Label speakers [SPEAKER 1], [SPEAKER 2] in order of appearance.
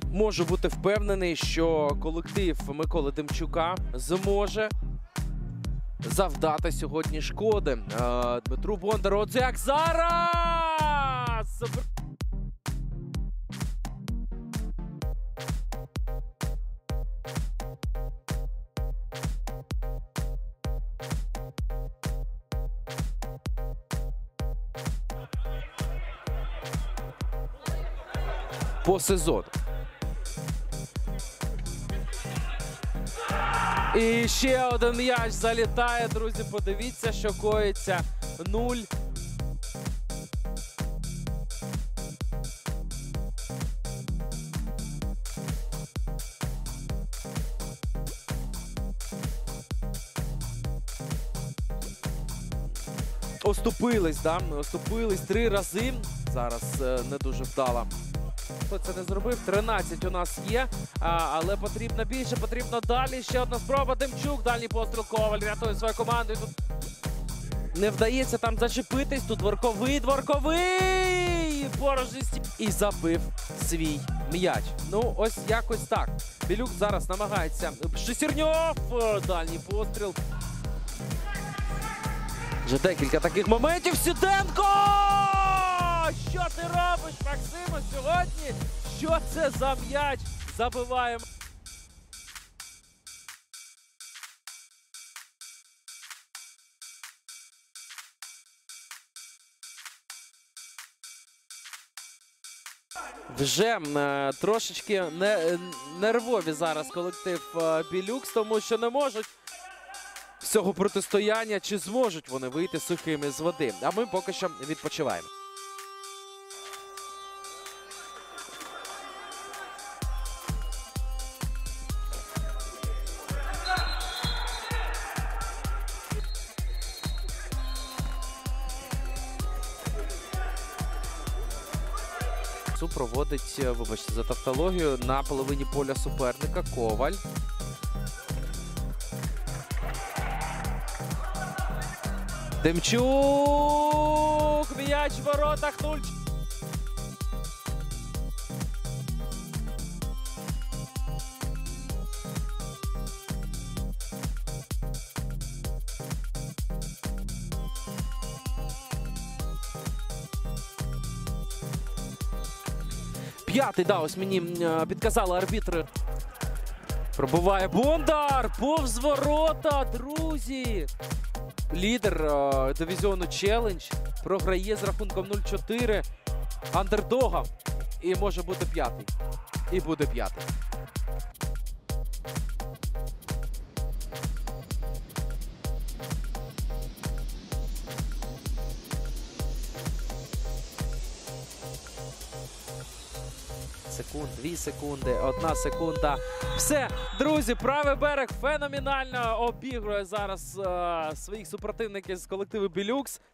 [SPEAKER 1] Можу бути впевнений, що колектив Миколи Демчука зможе завдати сьогодні шкоди Дмитру Бондару. Оце як зараз! По сезону. І ще один м'яч залітає, друзі, подивіться, що коїться. 0. Оступились, да? Оступились 3 рази. Зараз не дуже вдало. Хто це не зробив? 13 у нас є, але потрібно більше, потрібно далі. Ще одна спроба. Демчук, дальній постріл. Коваль рятує свою команду. Тут не вдається там зачепитись. Тут Дворковий. Порожній стіп. І забив свій м'яч. Ну, ось якось так. Білюк зараз намагається. Шестерньов. Дальній постріл. Вже декілька таких моментів. Сіденко! Що ти робиш, Максиме, сьогодні? Що це за м'яч? Забиваємо. Вже трошечки нервові зараз колектив Білюкс, тому що не можуть з цього протистояння, чи зможуть вони вийти сухими з води. А ми поки що відпочиваємо. Проводить, вибачте за тавтологію, на половині поля суперника Коваль. Демчук! М'яч в воротах 0. П'ятий, да, ось мені підказали арбітри. Пробиває Бондар! Повз ворота, друзі! Лідер дивізіону Челендж програє з рахунком 0-4 андердогам. І може бути п'ятий. І буде п'ятий. Секунд, 2 секунди, 1 секунда. Все, друзі, правий берег феноменально обігрує зараз своїх супротивників з колективу Білюкс.